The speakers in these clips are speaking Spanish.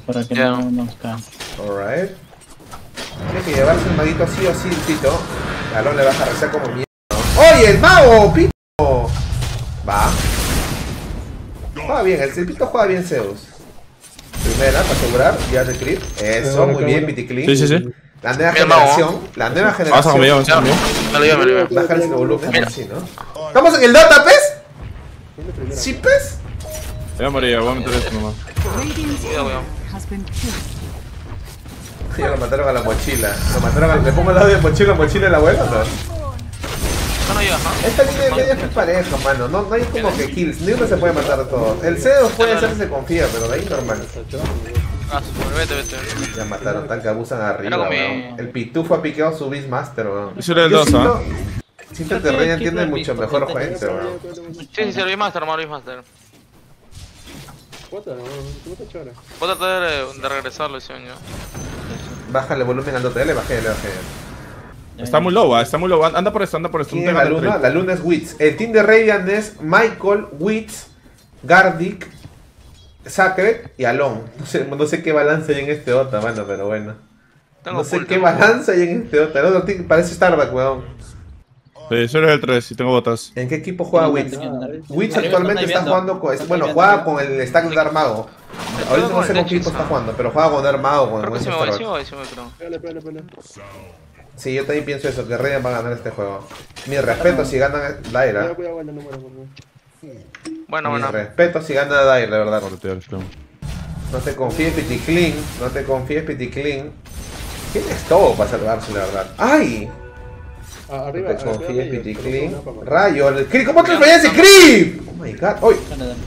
para que Ya. no nos caen. Alright. Tiene que llevarse el maguito sí o sí, el pito. Galón le vas a rezar como mierda, ¿no? ¡Oye, el mago, pito! Va. Juega bien, el pito juega bien Zeus. Primera, para asegurar, ya de crit. Eso, muy bien, Piticlin. Sí, sí, sí. La nueva Bien, mago. generación. La nueva Avanza generación. conmigo, avanza conmigo. Me lo llevo, me lo llevo. Bajar ese volumen, Mira. así, ¿no? ¿Estamos en el Dota, pez? ¿Sí, pez? Ya morí, voy a meter esto nomás. Cuidado. Ya lo mataron a la mochila. Lo mataron a... ¿Le pongo el lado de mochila del abuelo o no? No, no llegas, ¿no? Esta línea de medio es pareja, mano. No hay como que kills. Ni uno se puede matar a todos. El Zeus puede ser que se confía, pero de ahí normal. Ah, vete. Ya mataron, tal que abusan arriba, Era como weón. El pitufo ha piqueado su Beastmaster, weón. Ese era el Yo 2, siento- ¿ah? Siento que Reina tiene mucho mejor gente, weón. Sí, lo vi master, hermano, lo vi master. Puta, no te chora. Voy a tratar de regresarlo, ese año. Bájale volumen al Dota, le bajé. Está muy low, está muy low. Anda por esto, anda por esto. ¿Quién No es te la ganes luna? trade. La luna es Witz. El team de Radiant es Michael, Witz, Gardic, Sacred y Alon. No sé qué balance hay en este Dota, mano, pero bueno. Tengo No sé full, qué tengo full. balance hay en este Dota. El otro team parece Starbucks, weón. Sí, solo es el 3 y tengo botas. ¿En qué equipo juega Witz? Witz Arriba actualmente están está jugando con... están Bueno, diviando juega arriba. con el stack de Armago. Ahorita no sé con qué equipo está jugando, pero juega con Armago, con el Creo que buen sí me voy, Starbucks. sí me voy, creo. Pégale. Sí, yo también pienso eso, que Radiant va a ganar este juego. Mi respeto si gana Daira. Cuidado, bueno, no muero, por favor. Bueno, Mi bueno. respeto si gana Daira, de verdad. Corte al stream. No te confíes, Piticlin. No te confíes, Piticlin. Tienes todo para salvarse, la verdad. ¡Ay! Ah, No arriba, te confíes, arriba, Piticlin. arriba, Rayo, el Creep. ¿Cómo te fallas ese Creep? Oh my god. ¡Uy!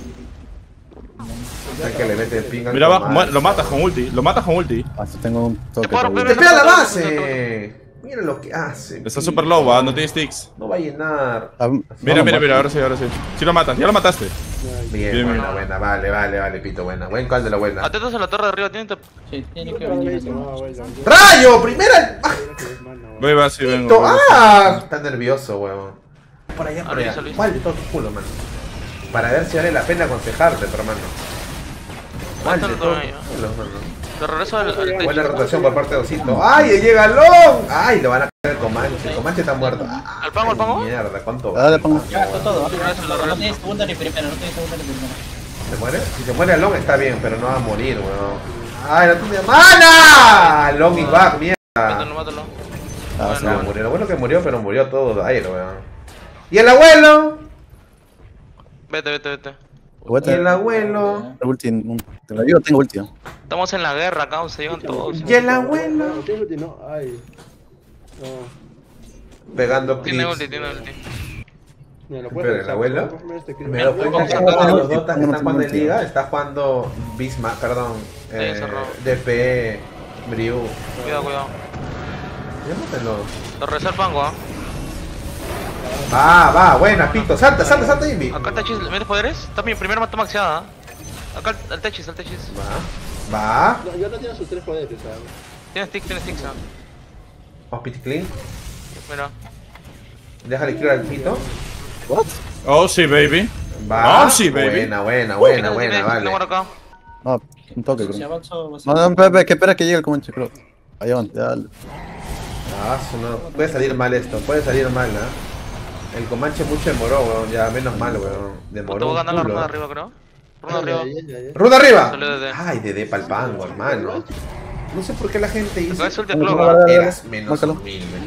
Hay que le mete el ping al Mira abajo, comadre. lo matas con ulti. Lo matas con ulti. Hasta tengo un toque. Te puedo todavía. ¡Te pega la base! Mira lo que hace. Está super low, no tiene sticks. No va a llenar. Ah, Mira, vamos, ahora sí. Sí lo matas, ya lo mataste. Bien, Bien, buena. Vale, Pito, buena. Buen call de la buena. Atentos a la torre de arriba, tienen. Sí, tiene que venir así. ¡Rayo! ¡Primera! ¡Ah! Ve, va, sí, vengo. Pito. ¡Ah! Está nervioso, huevón. Por allá. Alisa. ¿Cuál de todo tu culo, mano? Para ver si vale la pena aconsejarte, pero hermano. ¿Cuál de Mátalo todo todavía. tu culo, mano? Te regreso al Buena techo. rotación por parte de Osito. ¡Ay, ahí llega Long! ¡Ay, lo van a caer el Comanche! El Comanche está muerto. ¿Al pango, al pango? Mierda, ¿cuánto? Dale, pongo. ¿Se Ya, con todo. No tienes segunda ni primera, no tienes segunda ni primera. muere? Si se muere Long está bien, pero no va a morir, weón. ¡Ay, no tiene mana! Long is back, mierda. Mátalo. Ah, sí. No, murió. Lo bueno que murió, pero murió todo de aire, weón. ¿Y el abuelo? Vete. ¿Y el abuelo? Ulti, te lo digo, tengo ulti. Estamos en la guerra, acá se llevan todos. ¿Y el abuelo? No, tiene ulti, no, ay. No. Pegando Tiene clips. ulti, tiene ulti. Mira, lo Pero puedes el abuelo. cógeme este clip. Me doy cuenta que Vamos a todos los sacar dotas que una están jugando en multi. liga está jugando Bismarck, perdón, cerrado. DP, Briu. Cuidado. Llámatelo. Te regreso al pango, ¿ah? Va, buena, Pito. Salta, Invi. Acá el Techis, ¿metes poderes? Está mi primera mata maxiada, ¿ah? Acá el Techis. Va. No, ya no tiene sus 3 poderes, ¿sabes? Tiene sticks, ¿ah? Vamos, Pity Clean. Mira. Déjale quiero al Pito. What? Oh, sí, baby. Va. Oh, sí, baby. Buena, Tiene vale. acá. No, un toque, Si creo. avanzo, va a Ah, ser- pues, No, Pepe, que espera que llegue el comanche, creo. Ahí van, dale. No. Puede salir mal esto, El Comanche mucho demoró, weón. Ya, menos mal, weón. Te Demoró. voy a un ganar la culo. ronda de arriba, creo. Ronda de arriba. ¡Runa arriba! Salió DD. Ay, DD pa'l pango, hermano. No sé por qué la gente dice. Acá es ulti Dale, clock, dale, ¿ah? dale. Eras menos Márcalo. humilde.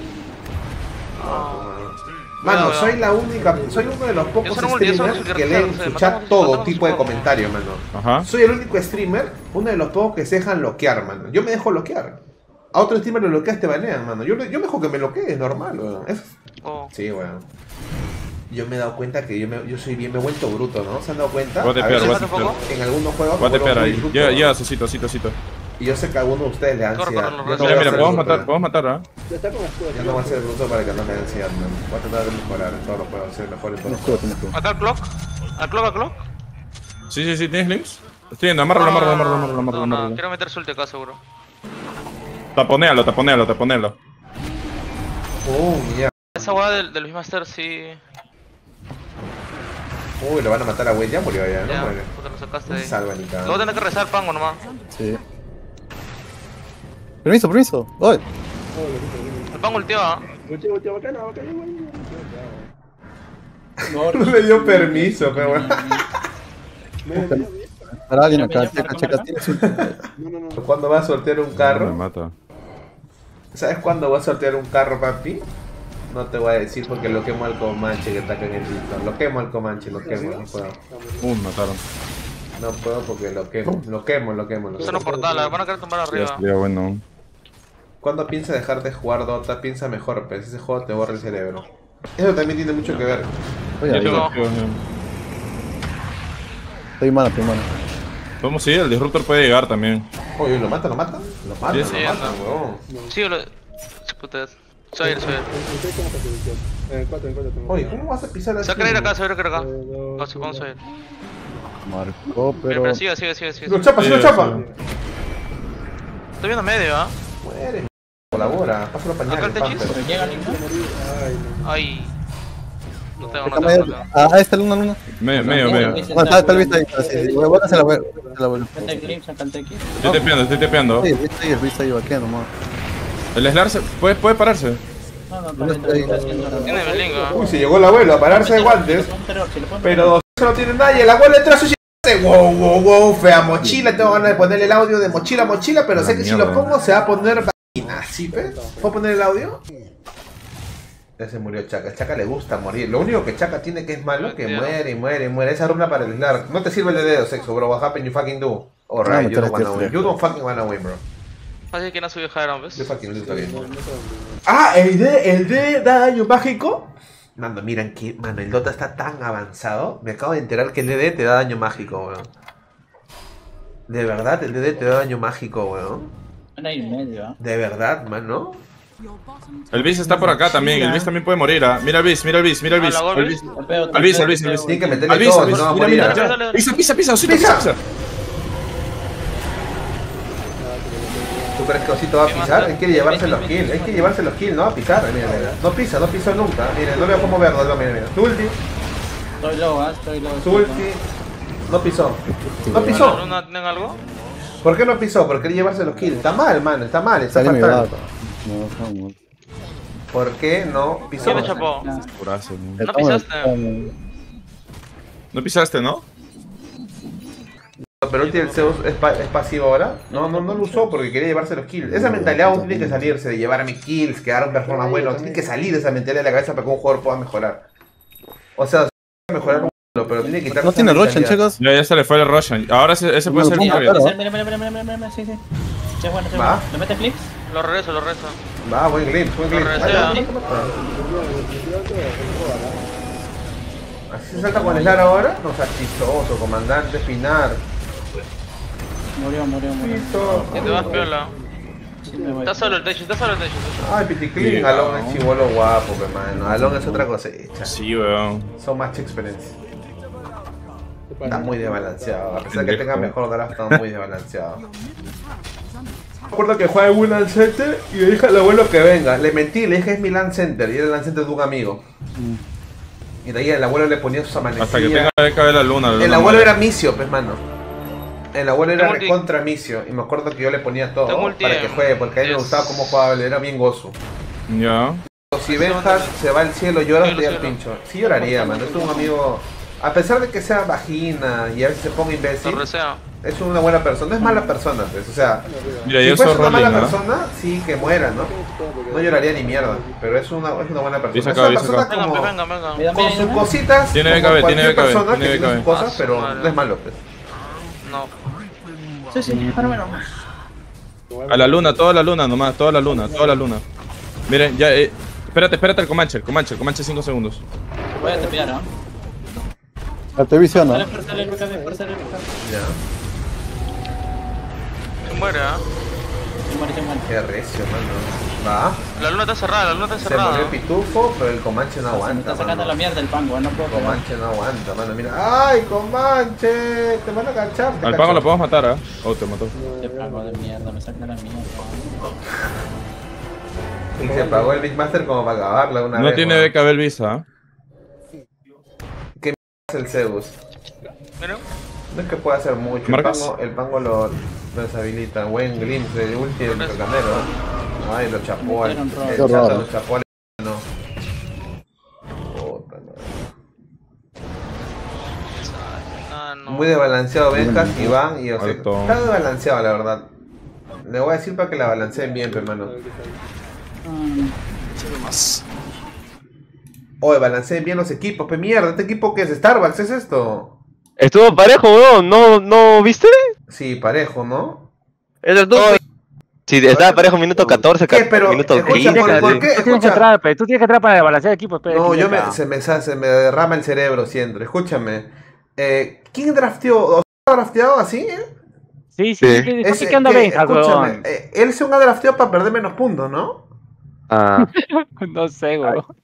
Cuidado, Mano, cuidado. soy uno de los pocos Yo soy un streamers multi, que yo leen soy su un chat matamos, todo matamos tipo de un poco. comentarios, mano. Ajá. Soy el único streamer, uno de los pocos que se dejan bloquear, mano. Yo me dejo bloquear. A otro streamer lo bloqueas, te banean, mano. Yo me dejo que me bloquee, es normal, weón. Oh. Sí, weón. Yo me he dado cuenta que yo soy bien, me he vuelto bruto, ¿no? ¿Se han dado cuenta? Voy a A tepear, veces voy a tepear. en algunos juegos Voy a me tepear vuelvo ahí. muy bruto. Ya, Cito. Y yo sé que a alguno de ustedes le da Corre, ansiedad. corre, Yo corre. no voy a Mira, ser bruto, podemos matar, ¿ah? Está con escudo. yo no voy a ser bruto para que no me dé ansiedad, man. Voy a tratar de mejorar en todos los juegos, ser mejor en todos Tiene los escudo, juegos. tiene escudo. Acá el clock. Al clock. Sí, ¿tienes links? Estoy yendo, amárralo. No, quiero meter ulti acá, seguro. Taponéalo. Mierda. Esa hueá del Beastmaster sí. Uy, lo van a matar a Wade, ya murió ya, Ya, no muere. puta, lo sacaste No de se ahí. salva ni Lo voy a cada. tener que rezar al pango nomás. Sí. Permiso, permiso. ¡Ay! El pan ultió, Voltea, bacana, güey. Lord. No le dio permiso, pero bueno. Para alguien Mira, acá, mira, checa, marca, checa. No. ¿Cuándo vas a sortear un Me carro? mata. ¿Sabes cuándo vas a sortear un carro, papi? No te voy a decir porque lo quemo al Comanche que está acá en el sitio. Lo quemo al Comanche, lo quemo, no puedo. Mataron. No puedo porque lo quemo. Lo quemo. Eso no portal, van a querer tumbar Ya arriba. estaría bueno. Cuando piensas dejar de jugar Dota, piensa mejor, pero ese juego te borra el cerebro. Eso también tiene mucho que ver. Oye, ahí. No. Estoy mala, estoy mala. Vamos, sí, el disruptor puede llegar también. Oye, ¿lo mata? Lo mata, Sí, sí, huevón. Sí, lo... Puta. Soy él. En 4 tengo. Oye, ¿cómo vas a pisar así? Se va a caer acá, se va a caer acá. Vamos a ir. Marcó, Pero pero. sigue. ¡Lo chapa, sí lo Sí, chapa! sí. Estoy viendo medio, ¿ah? Muere, colabora, pásalo Acá pañal, el techis. Panther. Pero llega Link, ¿no? Ay. No tengo. Ahí está Luna. Medio. Bueno, está el visto ahí. Sí, sí. Bueno, se la vuelvo. Saca el clip, saca el TX. Estoy tepeando. Sí, el visto ahí, vaquea nomás. El Slar puede pararse. No, No está ahí. Tiene Belinga. Uy, se llegó el abuelo a pararse de guantes. Pero no tiene nadie, el abuelo entra a su wow, fea mochila, tengo ganas de ponerle el audio de mochila, pero sé que si lo pongo se va a poner vagina, ¿sí, pe? ¿Puedo poner el audio? Ya se murió Chaka, Chaka le gusta morir, lo único que Chaka tiene que es malo, que muere, esa runa para el Slar, no te sirve el de dedo, sexo, bro, what happened you fucking do? Alright, you don't wanna win, you don't fucking wanna win, bro. Así que no subió Jairon, ¿ves? You fucking lose again. Ah, el de daño mágico. Mano, miren que, mano, el Dota está tan avanzado. Me acabo de enterar que el DD te da daño mágico, weón. De verdad, el DD te da daño mágico, weón. Una y medio, ¿ah? De verdad, mano. El Beast está por acá también. El Beast también puede morir. Mira el Beast. ¿A la gol, ves? Al Beast. Tiene que Al meterle Beast, todo, si no va a morir. mira. Dale. Pisa, Osito, pisa. ¿Tú crees que Osito va a pisar? Él quiere llevarse los kills, no va a pisar, mira. No pisó nunca, mire, no veo cómo verlo, mira. Su ulti, Estoy low, estoy low. no pisó. ¿La luna tienen algo? ¿Por qué no pisó? Porque quiere llevarse los kills. Está mal, mano, está Sale mi fatal. vaca. No. ¿Por qué no pisó? ¿Quién le chapó? Curazo, ¿No pisaste? No pisaste, ¿no? Pero ulti del Zeus es pasivo ahora. No lo usó porque quería llevarse los kills. Esa mentalidad aún tiene que salirse de llevarme kills, quedar un performance bueno. Tiene que salir esa mentalidad de la cabeza para que un jugador pueda mejorar. O sea, puede mejorar un pero tiene que quitar. No tiene Roshan, chicos. Ya se le fue el Roshan. Ahora ese puede ser No, un claro. target. Mira, sí. Sí, bueno, Va. ¿Le metes flips? Lo regreso. Va, buen glimpse. Resea. Así se salta con el Slar ahora. No seas chistoso, comandante Pinar. Murió. Y te vas piola. Sí, me voy. Está solo el techo. Ay, Piticlin, Alon es chivolo guapo, hermano. Alon es otra cosecha. Sí, weón. Son match experience. Está muy desbalanceado. A pesar de que tenga mejor draft, está muy desbalanceado. Me acuerdo que jugaba en un Land Center y le dije al abuelo que venga. Le mentí, le dije es mi Land Center y era el Land Center de un amigo. Y de ahí el abuelo le ponía sus amanecidas. Hasta que tenga que ver la luna. El abuelo era misio, pues mano. El abuelo era Tengo ulti. recontra misio. Y me acuerdo que yo le ponía todo Tengo ulti para que en juegue, porque a él me 10. gustaba cómo jugaba, era bien gozo. Ya. Si Benjas se va al cielo, llora, Sí, estoy al cielo. pincho. Sí lloraría, mano. Es un amigo. A pesar de que sea vagina y a veces se ponga imbécil, Lo resea. es una buena persona. No es mala persona, pues. O sea, Mira, si yo fuese soy una mala rolling, ¿no? persona, sí que muera, ¿no? No lloraría ni mierda. Pero es una buena persona. Dice Es acá, una dice persona acá. como. Venga. Con sus cositas. Tiene como BKB, tiene cualquier BKB, persona tiene que tiene sus BKB. cosas, pero Ah, su no es malo, pues. No. Sí, pero bueno. A la luna, toda la luna nomás, toda la luna. Miren, ya, espérate el Comanche 5 segundos. Voy a tepear, ¿ah? Te visiona. Dale, fuérzale el BKB. Ya. Se muere, ¿ah? Se muere. Qué recio, mano. Va. La luna está cerrada. Se murió Pitufo, pero el Comanche no Me aguanta. está sacando mano. la mierda el pango, no puedo pegar. Comanche no aguanta, mano. Mira. ¡Ay, Comanche! Te van a cachar. Al pago lo podemos matar, Oh, te mató. Este pango de mierda, me saca la mierda. Y se pagó el Big Master como para acabarla una vez. No tiene weón. BKB el Visa, ¿Qué es el Zeus? Mira. No es que pueda hacer mucho. ¿Marcas? El pango lo deshabilita. Buen glimpse de ulti del canero. Ay, lo chapó al. El Qué chato raro. lo chapó al. No. Puta madre. Ah, no. Muy desbalanceado Benjas, Iván y Ose. Alto. Está desbalanceado, la verdad. Le voy a decir para que la balanceen bien, hermano. Oye, balanceen bien los equipos, pe mierda. ¿Este equipo qué es? ¿Starbucks es esto? Estuvo parejo, weón. ¿No viste? Sí, parejo, ¿no? Sí, estaba parejo minuto 14, ¿Qué? Pero, minuto escucha, 15. ¿por qué? Tú tienes que Escucha. entrar, pe. Tú tienes que entrar para balancear el equipo, pe. No, yo Quiniela. se me derrama el cerebro siempre. Escúchame. ¿Quién drafteó? ¿O ha drafteado así? Sí. Sí. ¿Por qué anda Benjas, escúchame, weón? él se ha drafteado para perder menos puntos, ¿no? Ah, No sé, weón.